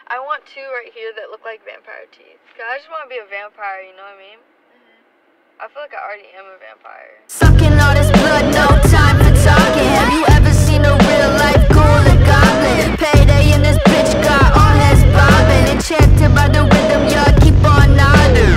I want two right here that look like vampire teeth. Cause I just want to be a vampire, you know what I mean? I feel like I already am a vampire. Sucking all this blood, no time for talking. Have you ever seen a real life ghoul or goblin? Payday in this bitch got all heads bobbing. Enchanted by the rhythm, y'all keep on nodding.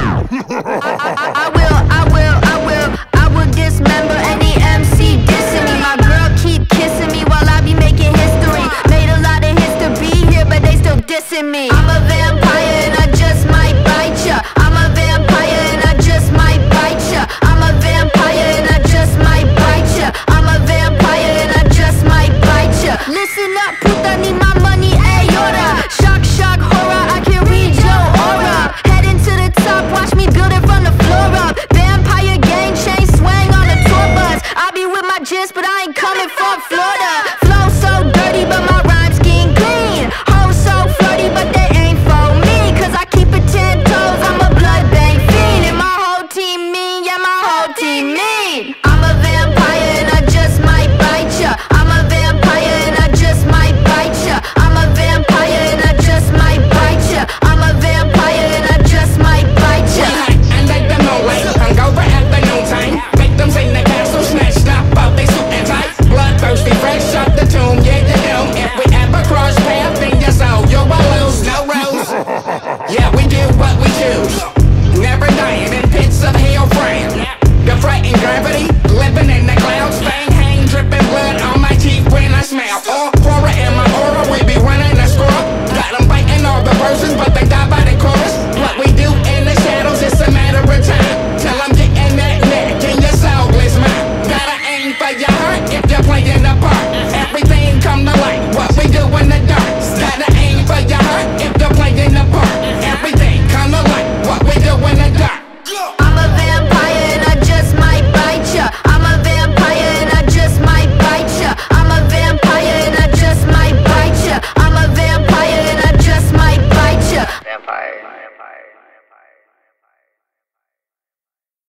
I will dismember any MC dissing me. My girl keep kissing me while I be making history. Made a lot of hits to be here, but they still dissing me. I'm a vampire and I just might bite ya. I'm a vampire and I just might bite ya. I'm a vampire and I just might bite ya. I'm a vampire and I just might bite ya. Listen up, puta, need my money, ayora. Shock, shock, horror, I can read your aura. Heading to the top, watch me build it from the floor up. Vampire gang, chain swang on a tour bus. I be with my gist, but I ain't coming from Florida. Flow so dirty, but my rhymes skin clean. Hoes so flirty, but they ain't for me. Cause I keep it 10 toes, I'm a blood bank fiend. And my whole team mean, yeah, my whole team mean. I'm a vampire and I just might bite ya. I'm a vampire and I just might bite ya. I'm a vampire and I just might bite ya. I'm a vampire and I just might bite ya. And let them know late, hungover at the noontime. Victims in the castle, snatched up out they suit and tie. Bloodthirsty, fresh up the tomb, yeah, you know. If we ever cross paths, then yes, oh, you will lose, no rules. Yeah, we do what we choose. Never dying in pits of hell frame. Defrating gravity, living in the clouds. Fang hang, dripping blood on my teeth when I smell. All horror in my aura, we be running the score. Got them biting all the verses, but they die by the chorus. What we do in the shadows, it's a matter of time. Till I'm getting that neck and your soul is mine. Gotta aim for your heart if you're playing the part. Everything come to light, what we do in the dark. Gotta aim for your heart if you're playing the part. Everything come to light, what we do in the dark. I'm a vampire and I just might bite ya. I'm a vampire and I just might bite ya. I'm a vampire and I just might bite ya. I'm a vampire and I just might bite ya. Vampire.